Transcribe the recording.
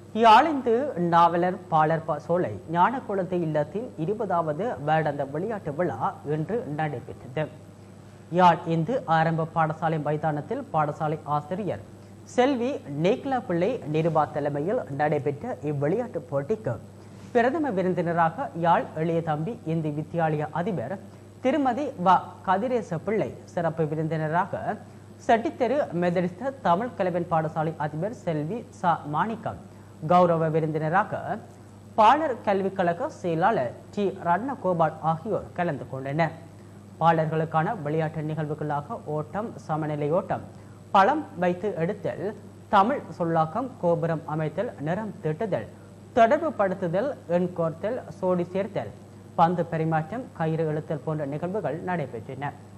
யாழிந்து நாவலர் பாலர் சோலை ஞானக்குளத்து இல்லத்தின் 20வது வருடாந்த விளையாட்டு விழா இன்று நடைபெற்றது. யாழ் இந்து ஆரம்ப பாடசாலை மைதானத்தில் பாடசாலை ஆசிரியர் செல்வி நேக்லா பிள்ளை நிருபா தலைமையில் நடைபெற்ற இவ்விளையாட்டுப் போட்டிக்கு பிரதம விருந்தினராக யாழ் எளிய தம்பி இந்து வித்தியாலய அதிபர் திருமதி வ கதிரேச பிள்ளை, சிறப்பு விருந்தினராக செட்டித்தெரு மெதடிஸ்த தமிழ் கலைவன் பாடசாலை அதிபர் செல்வி ச மாணிக்கம், கௌரவ விருந்தினராக பாலர் கல்விக் கழக செயலாளர் டி ரத்னகோபால் ஆகியோர் கலந்து கொண்டனர். பாலர்களுக்கான விளையாட்டு நிகழ்வுகளாக ஓட்டம், சமநிலை ஓட்டம், பழம் வைத்து எடுத்தல், தமிழ் சொல்லாக்கம், கோபுரம் அமைத்தல், நிறம் தீட்டுதல், தொடர்பு படுத்துதல், எண் கோர்த்தல், சோடி சேர்த்தல், பந்து பரிமாற்றம், கயிறு இழுத்தல் போன்ற நிகழ்வுகள் நடைபெற்றன.